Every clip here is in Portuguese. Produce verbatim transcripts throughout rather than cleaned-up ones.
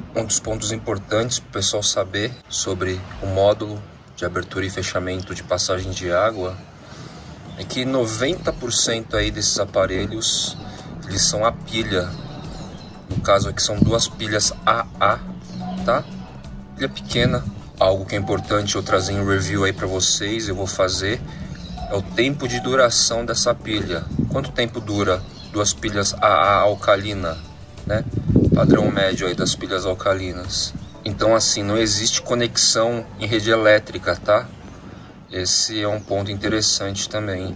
Um dos pontos importantes para o pessoal saber sobre o módulo de abertura e fechamento de passagem de água é que noventa por cento aí desses aparelhos, eles são a pilha. No caso aqui são duas pilhas A A, tá? Pilha pequena. Algo que é importante eu trazer em review aí para vocês, eu vou fazer, é o tempo de duração dessa pilha. Quanto tempo dura duas pilhas A A alcalina, né? Padrão médio aí das pilhas alcalinas. Então assim, não existe conexão em rede elétrica, tá? Esse é um ponto interessante também.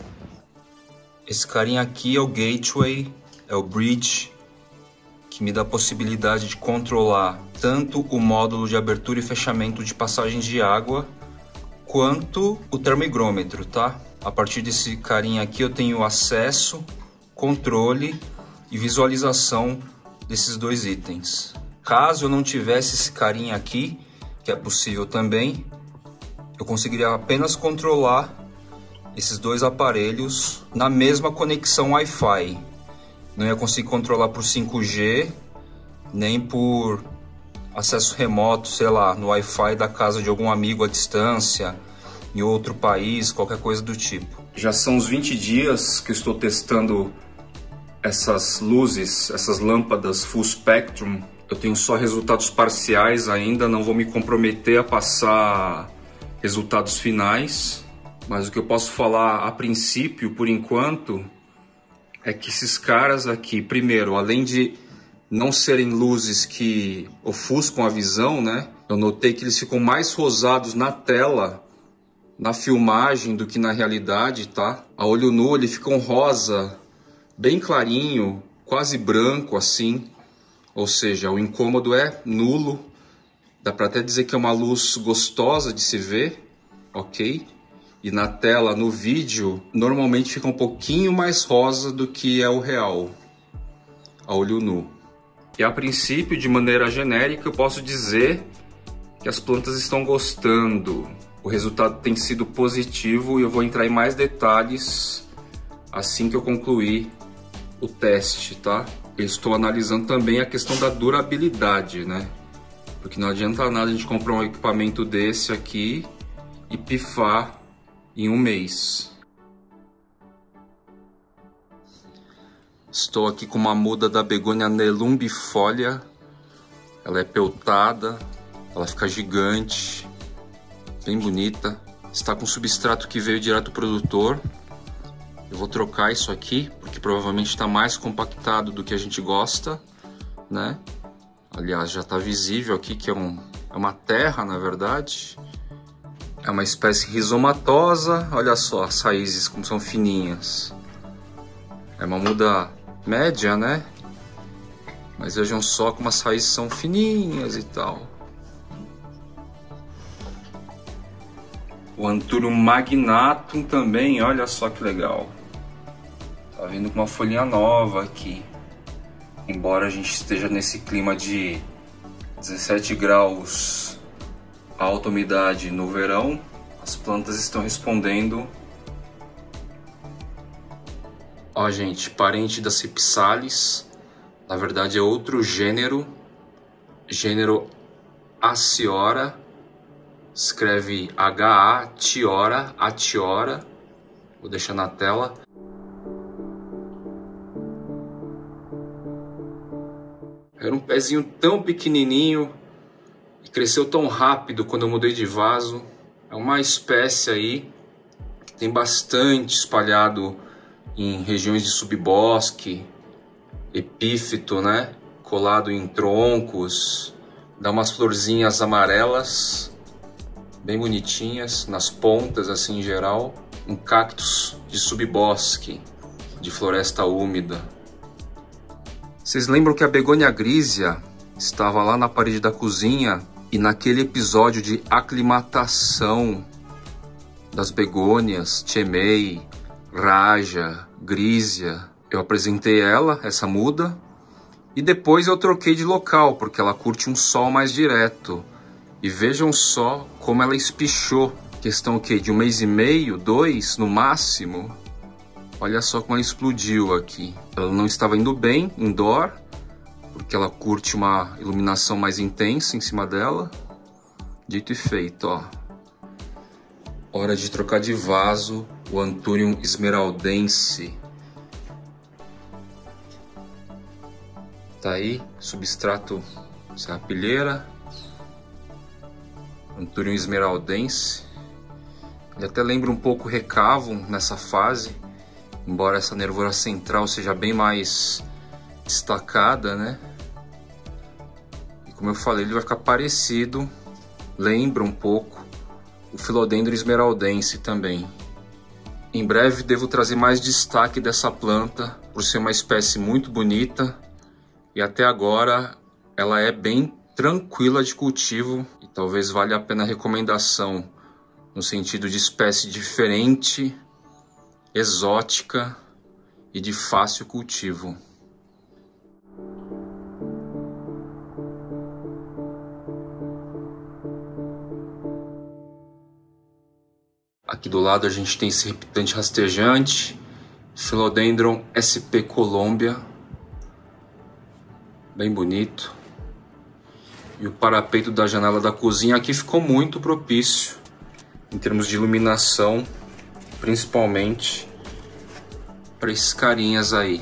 Esse carinha aqui é o gateway, é o bridge, que me dá a possibilidade de controlar tanto o módulo de abertura e fechamento de passagem de água, quanto o termohigrômetro, tá? A partir desse carinha aqui eu tenho acesso, controle e visualização desses dois itens. Caso eu não tivesse esse carinha aqui, que é possível também, eu conseguiria apenas controlar esses dois aparelhos na mesma conexão Wi-Fi. Não ia conseguir controlar por cinco G, nem por acesso remoto, sei lá, no Wi-Fi da casa de algum amigo à distância, em outro país, qualquer coisa do tipo. Já são uns vinte dias que eu estou testando essas luzes, essas lâmpadas full spectrum. Eu tenho só resultados parciais ainda, não vou me comprometer a passar resultados finais, mas o que eu posso falar a princípio, por enquanto, é que esses caras aqui, primeiro, além de não serem luzes que ofuscam a visão, né? Eu notei que eles ficam mais rosados na tela, na filmagem, do que na realidade, tá? A olho nu ele fica um rosa bem clarinho, quase branco assim. Ou seja, o incômodo é nulo. Dá para até dizer que é uma luz gostosa de se ver, ok? E na tela, no vídeo, normalmente fica um pouquinho mais rosa do que é o real, a olho nu. E a princípio, de maneira genérica, eu posso dizer que as plantas estão gostando. O resultado tem sido positivo e eu vou entrar em mais detalhes assim que eu concluir o teste, tá? Eu estou analisando também a questão da durabilidade, né? Porque não adianta nada a gente comprar um equipamento desse aqui e pifar em um mês. Estou aqui com uma muda da begônia nelumbifolia. Ela é peltada, ela fica gigante, bem bonita. Está com substrato que veio direto do produtor. Eu vou trocar isso aqui, porque provavelmente está mais compactado do que a gente gosta, né? Aliás, já está visível aqui que é, um, é uma terra, na verdade. É uma espécie rizomatosa. Olha só as raízes como são fininhas. É uma muda média, né? Mas vejam só como as raízes são fininhas e tal. O Anthurium magnatum também, olha só que legal. Tá vindo com uma folhinha nova aqui. Embora a gente esteja nesse clima de dezessete graus, alta umidade no verão, as plantas estão respondendo. Ó, gente, parente da Cipsalis, na verdade é outro gênero, gênero Aciora, escreve H A Tiora, Atiora, vou deixar na tela. Era um pezinho tão pequenininho e cresceu tão rápido quando eu mudei de vaso. É uma espécie aí que tem bastante espalhado em regiões de subbosque, epífito, né? Colado em troncos, dá umas florzinhas amarelas, bem bonitinhas, nas pontas assim em geral. Um cactus de subbosque, de floresta úmida. Vocês lembram que a begônia grísia estava lá na parede da cozinha e naquele episódio de aclimatação das begônias, Chemei, Raja, Grísia, eu apresentei ela, essa muda, e depois eu troquei de local, porque ela curte um sol mais direto. E vejam só como ela espichou, questão o quê? De um mês e meio, dois no máximo. Olha só como ela explodiu aqui. Ela não estava indo bem, indoor, porque ela curte uma iluminação mais intensa em cima dela. Dito e feito, ó. Hora de trocar de vaso o Anthurium esmeraldense. Tá aí, substrato serrapilheira. Anthurium esmeraldense. Ele até lembra um pouco o recavo nessa fase, embora essa nervura central seja bem mais destacada, né? E como eu falei, ele vai ficar parecido, lembra um pouco o Philodendron esmeraldense também. Em breve devo trazer mais destaque dessa planta, por ser uma espécie muito bonita, e até agora ela é bem tranquila de cultivo, e talvez valha a pena a recomendação no sentido de espécie diferente, exótica e de fácil cultivo. Aqui do lado a gente tem esse reptante rastejante, Philodendron S P Colombia, bem bonito. E o parapeito da janela da cozinha aqui ficou muito propício em termos de iluminação, principalmente para esses carinhas aí.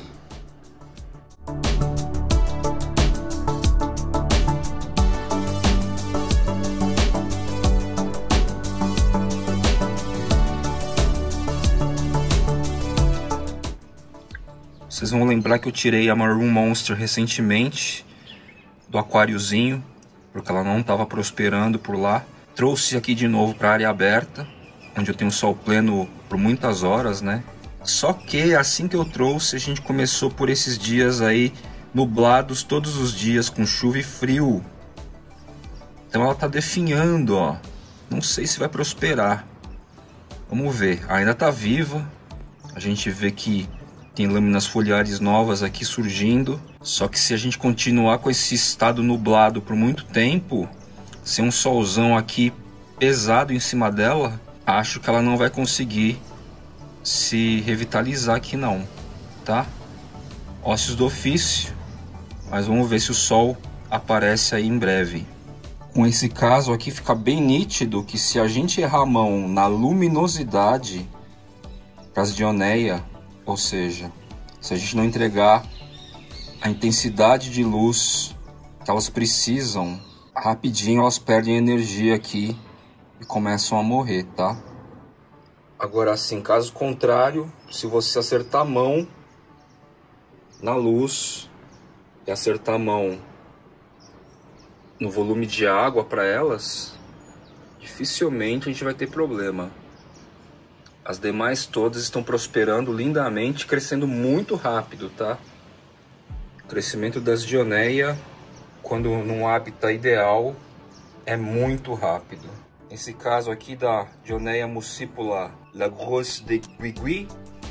Vocês vão lembrar que eu tirei a Maroon Monster recentemente do aquáriozinho, porque ela não estava prosperando por lá. Trouxe aqui de novo para a área aberta, onde eu tenho sol pleno por muitas horas, né? Só que assim que eu trouxe, a gente começou por esses dias aí nublados todos os dias, com chuva e frio. Então ela tá definhando, ó. Não sei se vai prosperar. Vamos ver. Ainda tá viva. A gente vê que tem lâminas foliares novas aqui surgindo. Só que se a gente continuar com esse estado nublado por muito tempo, sem um solzão aqui pesado em cima dela, acho que ela não vai conseguir se revitalizar aqui não, tá? Ócios do ofício, mas vamos ver se o sol aparece aí em breve. Com esse caso aqui fica bem nítido que se a gente errar a mão na luminosidade para as Dioneia, ou seja, se a gente não entregar a intensidade de luz que elas precisam, rapidinho elas perdem energia aqui e começam a morrer, tá? Agora sim, caso contrário, se você acertar a mão na luz e acertar a mão no volume de água para elas, dificilmente a gente vai ter problema. As demais todas estão prosperando lindamente, crescendo muito rápido, tá? O crescimento das Dioneia, quando num hábitat ideal, é muito rápido. Nesse caso aqui da Dioneia muscipula La Grosse de Guigui,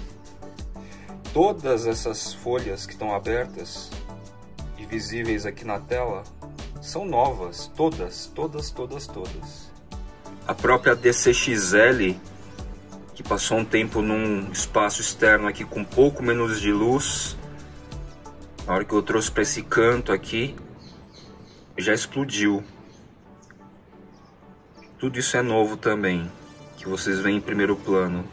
todas essas folhas que estão abertas e visíveis aqui na tela são novas, todas, todas, todas, todas. A própria D C X L, que passou um tempo num espaço externo aqui com pouco menos de luz, na hora que eu trouxe para esse canto aqui, já explodiu. Tudo isso é novo também, que vocês veem em primeiro plano.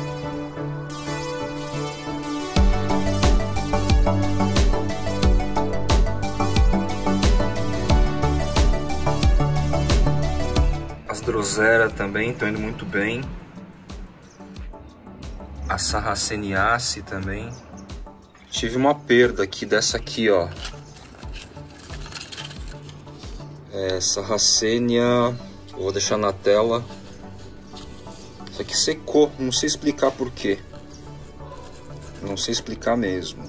As Drosera também estão indo muito bem. A Sarraceniaceae também. Tive uma perda aqui dessa aqui, ó. É, Sarracenia, eu vou deixar na tela. Isso aqui secou, não sei explicar por quê. Não sei explicar mesmo.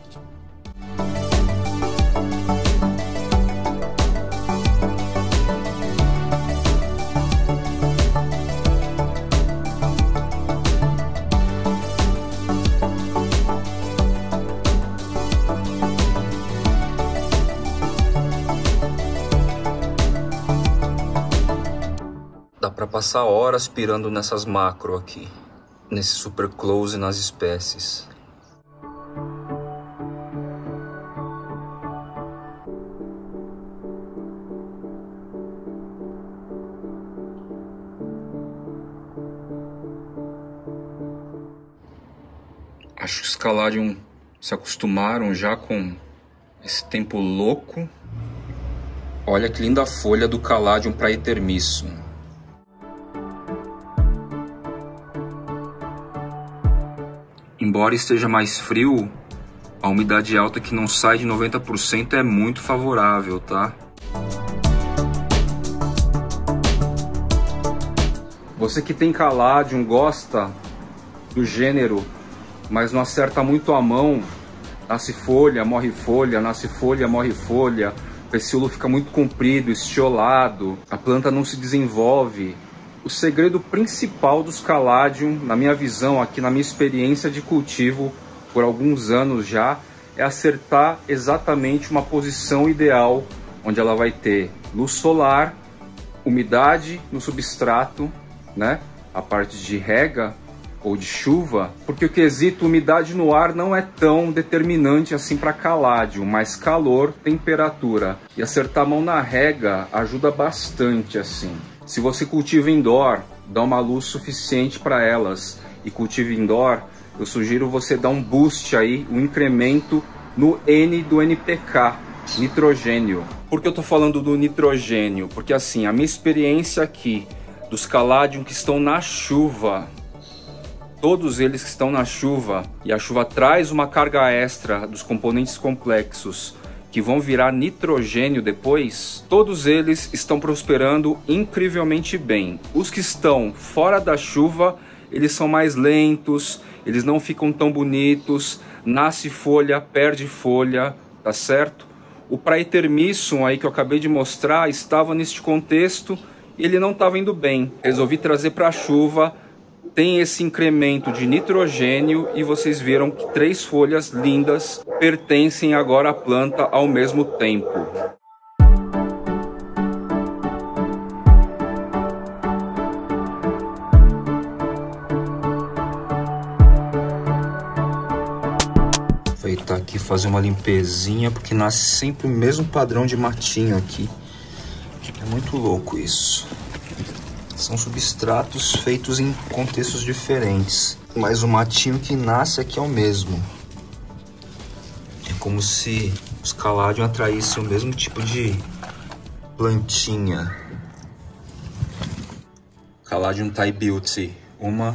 Dá para passar horas pirando nessas macro aqui, nesse super close nas espécies. Acho que os Caladium se acostumaram já com esse tempo louco. Olha que linda folha do Caladium praetermissum. Embora esteja mais frio, a umidade alta que não sai de noventa por cento é muito favorável, tá? Você que tem Caladium, gosta do gênero, mas não acerta muito a mão, nasce folha, morre folha, nasce folha, morre folha, o pecíolo fica muito comprido, estiolado, a planta não se desenvolve. O segredo principal dos Caladium, na minha visão, aqui na minha experiência de cultivo por alguns anos já, é acertar exatamente uma posição ideal, onde ela vai ter luz solar, umidade no substrato, né? A parte de rega ou de chuva, porque o quesito umidade no ar não é tão determinante assim para Caladium, mas calor, temperatura e acertar a mão na rega ajuda bastante assim. Se você cultiva indoor, dá uma luz suficiente para elas e cultiva indoor, eu sugiro você dar um boost aí, um incremento no N do N P K, nitrogênio. Por que eu tô falando do nitrogênio? Porque assim, a minha experiência aqui dos Caladium que estão na chuva, todos eles que estão na chuva, e a chuva traz uma carga extra dos componentes complexos que vão virar nitrogênio depois, todos eles estão prosperando incrivelmente bem. Os que estão fora da chuva, eles são mais lentos, eles não ficam tão bonitos, nasce folha, perde folha, tá certo? O praetermissum aí que eu acabei de mostrar estava neste contexto, ele não estava indo bem. Resolvi trazer para a chuva, tem esse incremento de nitrogênio e vocês viram que três folhas lindas pertencem agora à planta ao mesmo tempo. Aproveitar aqui e fazer uma limpezinha, porque nasce sempre o mesmo padrão de matinho aqui. É muito louco isso. São substratos feitos em contextos diferentes, mas o matinho que nasce aqui é o mesmo. É como se os Caladium atraíssem o mesmo tipo de plantinha. Caladium Thai Beauty. Uma,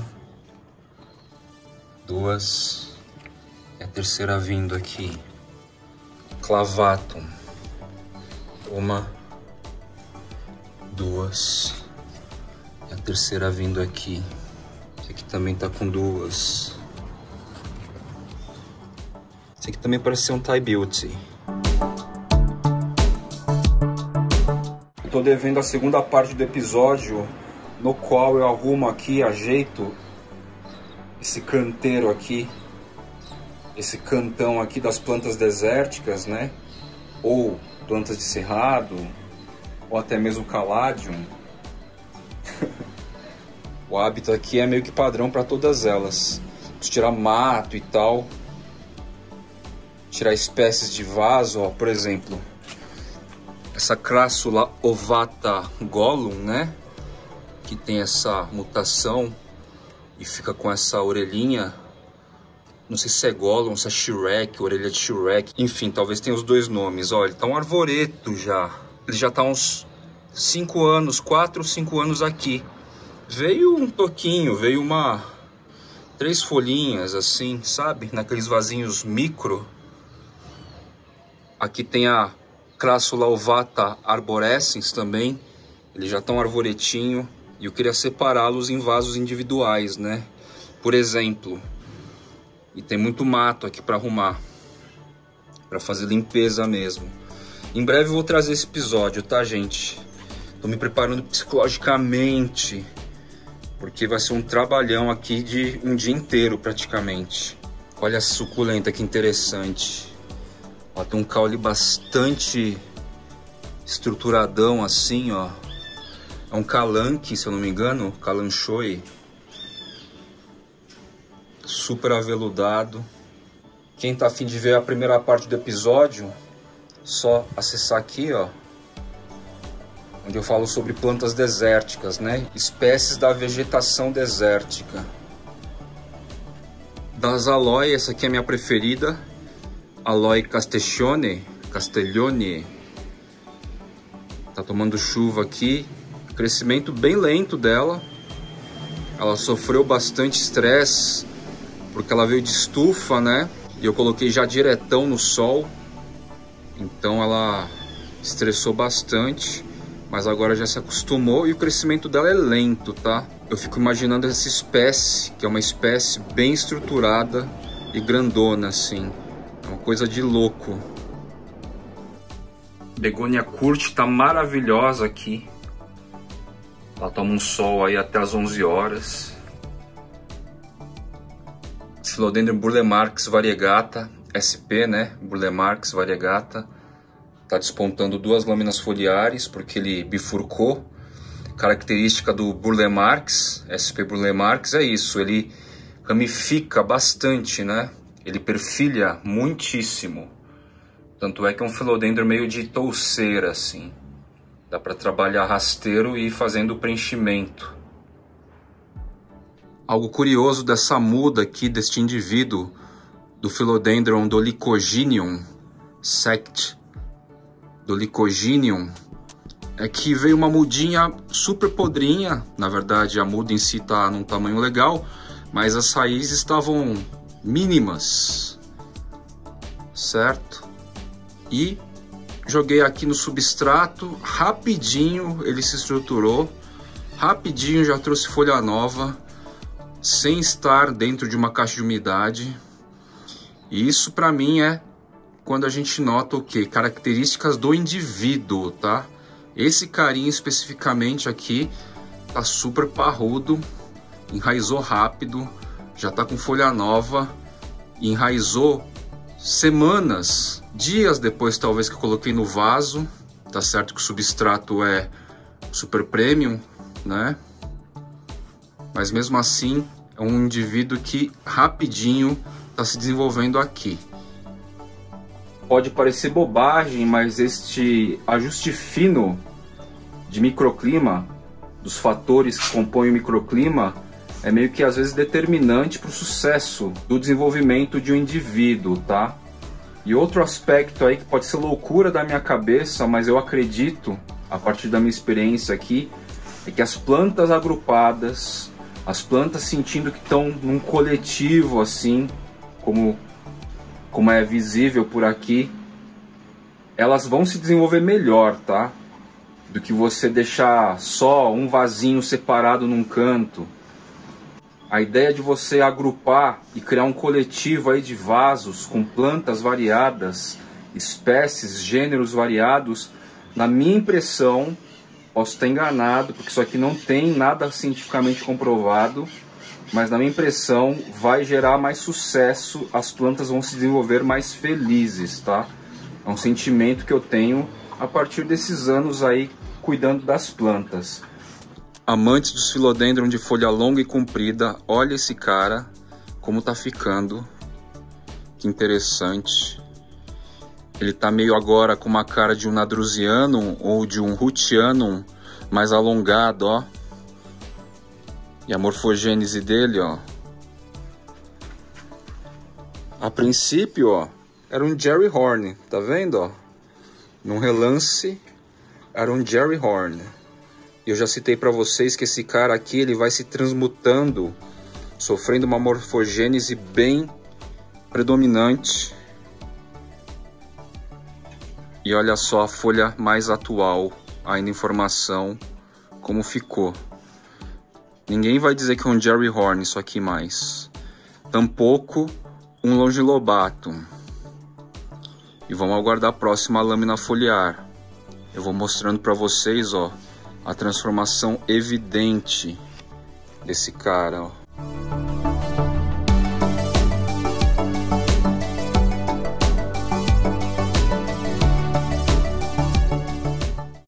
duas, e a terceira vindo aqui. Clavatum. Uma, duas, e a terceira vindo aqui. Esse aqui também tá com duas. Esse aqui também parece ser um Thai Beauty. Eu tô devendo a segunda parte do episódio, no qual eu arrumo aqui, ajeito esse canteiro aqui, esse cantão aqui das plantas desérticas, né? Ou plantas de cerrado, ou até mesmo Caladium. O hábito aqui é meio que padrão para todas elas. Preciso tirar mato e tal, tirar espécies de vaso, ó, por exemplo, essa Crassula ovata Gollum, né? Que tem essa mutação e fica com essa orelhinha. Não sei se é Gollum, se é Shrek, orelha de Shrek. Enfim, talvez tenha os dois nomes. Ó, ele tá um arvoreto já. Ele já tá uns cinco anos, quatro, cinco anos aqui. Veio um toquinho, veio uma... três folhinhas assim, sabe? Naqueles vasinhos micro. Aqui tem a Crassula ovata arborescens também. Eles já estão arvoretinho. E eu queria separá-los em vasos individuais, né? Por exemplo. E tem muito mato aqui para arrumar. Para fazer limpeza mesmo. Em breve eu vou trazer esse episódio, tá, gente? Tô me preparando psicologicamente. Porque vai ser um trabalhão aqui de um dia inteiro, praticamente. Olha a suculenta, que interessante. Ó, tem um caule bastante estruturadão assim, ó. É um calanque, se eu não me engano, calanchoe. Super aveludado. Quem tá a fim de ver a primeira parte do episódio, só acessar aqui, ó, onde eu falo sobre plantas desérticas, né? Espécies da vegetação desértica. Das Aloe, essa aqui é a minha preferida. Aloe Castiglione. Castiglione. Tá tomando chuva aqui. Crescimento bem lento dela. Ela sofreu bastante estresse, porque ela veio de estufa, né? E eu coloquei já diretão no sol. Então ela estressou bastante. Mas agora já se acostumou e o crescimento dela é lento, tá? Eu fico imaginando essa espécie, que é uma espécie bem estruturada e grandona, assim. É uma coisa de louco. Begônia curte tá maravilhosa aqui. Ela toma um sol aí até as onze horas. Philodendron Burle Marx variegata, S P, né? Burle Marx variegata. Tá despontando duas lâminas foliares porque ele bifurcou. Característica do Burle Marx, S P Burle Marx, é isso. Ele ramifica bastante, né? Ele perfilha muitíssimo. Tanto é que é um Philodendron meio de touceira, assim. Dá para trabalhar rasteiro e ir fazendo o preenchimento. Algo curioso dessa muda aqui, deste indivíduo do Philodendron Dolichoginium sect, Dolichoginium, é que veio uma mudinha super podrinha. Na verdade, a muda em si tá num tamanho legal, mas as raízes estavam mínimas, certo? E joguei aqui no substrato, rapidinho ele se estruturou, rapidinho já trouxe folha nova, sem estar dentro de uma caixa de umidade. E isso para mim é quando a gente nota o que? Características do indivíduo, tá? Esse carinha especificamente aqui tá super parrudo, enraizou rápido, já tá com folha nova, enraizou semanas, dias depois talvez que eu coloquei no vaso. Tá certo que o substrato é super premium, né? Mas mesmo assim é um indivíduo que rapidinho está se desenvolvendo aqui. Pode parecer bobagem, mas este ajuste fino de microclima, dos fatores que compõem o microclima, é meio que às vezes determinante para o sucesso do desenvolvimento de um indivíduo, tá? E outro aspecto aí que pode ser loucura da minha cabeça, mas eu acredito, a partir da minha experiência aqui, é que as plantas agrupadas, as plantas sentindo que estão num coletivo assim, como, como é visível por aqui, elas vão se desenvolver melhor, tá? Do que você deixar só um vasinho separado num canto. A ideia de você agrupar e criar um coletivo aí de vasos com plantas variadas, espécies, gêneros variados, na minha impressão, posso estar enganado, porque isso aqui não tem nada cientificamente comprovado, mas na minha impressão vai gerar mais sucesso, as plantas vão se desenvolver mais felizes, tá? É um sentimento que eu tenho a partir desses anos aí cuidando das plantas. Amantes dos Philodendron de folha longa e comprida, olha esse cara como tá ficando, que interessante. Ele tá meio agora com uma cara de um Nadrusianum ou de um Rutianum mais alongado, ó. E a morfogênese dele, ó. A princípio, ó, era um Jerry Horn, tá vendo, ó? Num relance, era um Jerry Horn. E eu já citei para vocês que esse cara aqui, ele vai se transmutando, sofrendo uma morfogênese bem predominante. E olha só a folha mais atual, ainda em formação, como ficou. Ninguém vai dizer que é um Jerry Horn isso aqui mais. Tampouco um Longilobatum. E vamos aguardar a próxima lâmina foliar. Eu vou mostrando para vocês, ó, a transformação evidente desse cara, ó.